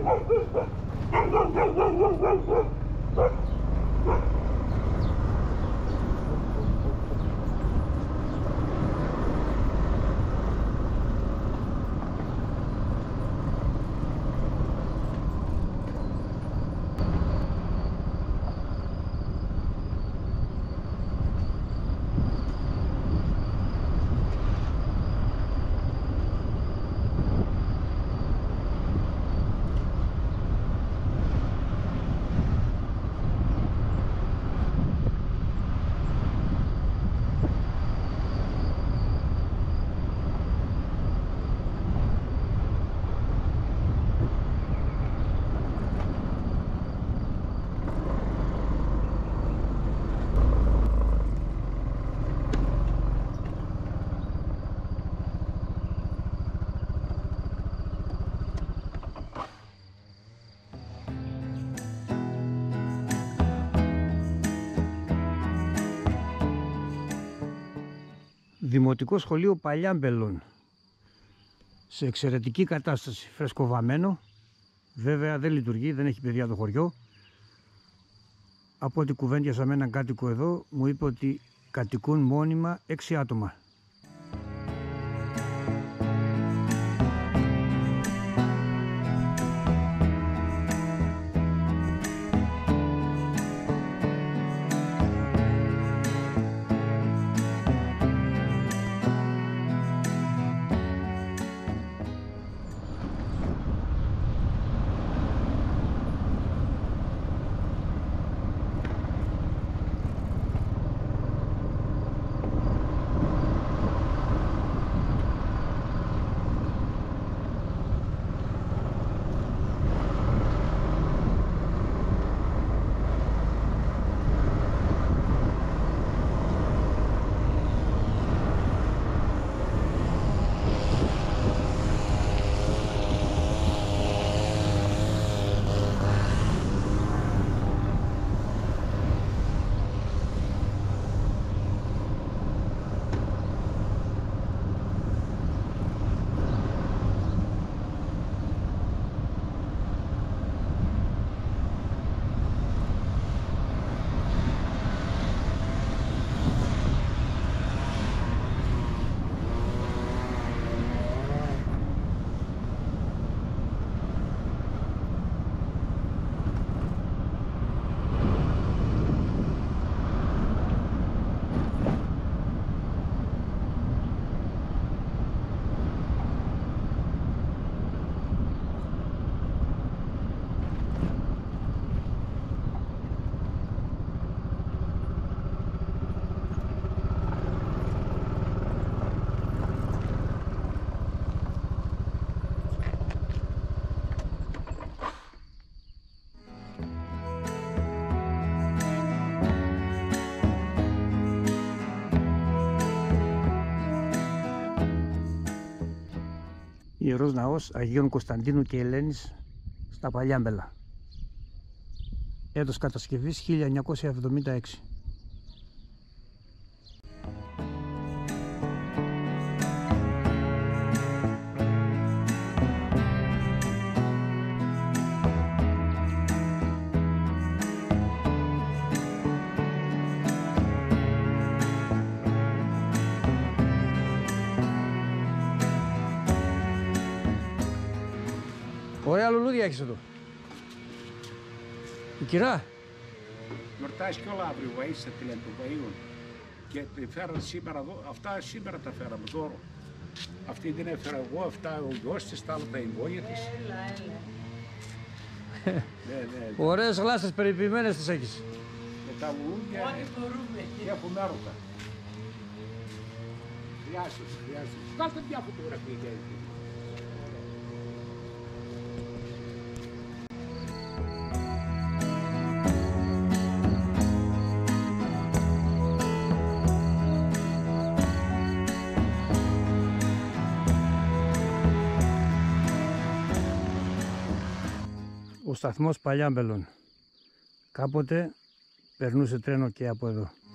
Δημοτικό Σχολείο Παλιάμπελων, σε εξαιρετική κατάσταση, φρεσκοβαμμένο. Βέβαια δεν λειτουργεί, δεν έχει παιδιά το χωριό. Από ό,τι κουβέντιασα με έναν κάτοικο εδώ, μου είπε ότι κατοικούν μόνιμα 6 άτομα. Ιερός Ναός Αγίων Κωνσταντίνου και Ελένης στα Παλιάμπελα. Έτος κατασκευής 1976. Ωραία λουλούδια έχεις εδώ. Η κυρά. Γιορτάζει και όλα αύριο, βοήθησε τη λένε του Βαΐου. Και τη φέραν σήμερα εδώ, αυτά σήμερα τα φέραμε δώρο. Αυτή την έφερα εγώ, αυτά ο γιος της, τα άλλα τα εγγόνια της. Ναι. Ωραίες γλάστες περιποιημένες τις έχεις. Και τα λουλούδια και έχουμε έρωτα. Χρειάζεται. Κάλτε μια φωτογραφία για εκεί. Ο σταθμός Παλιάμπελων. Κάποτε περνούσε τρένο και από εδώ.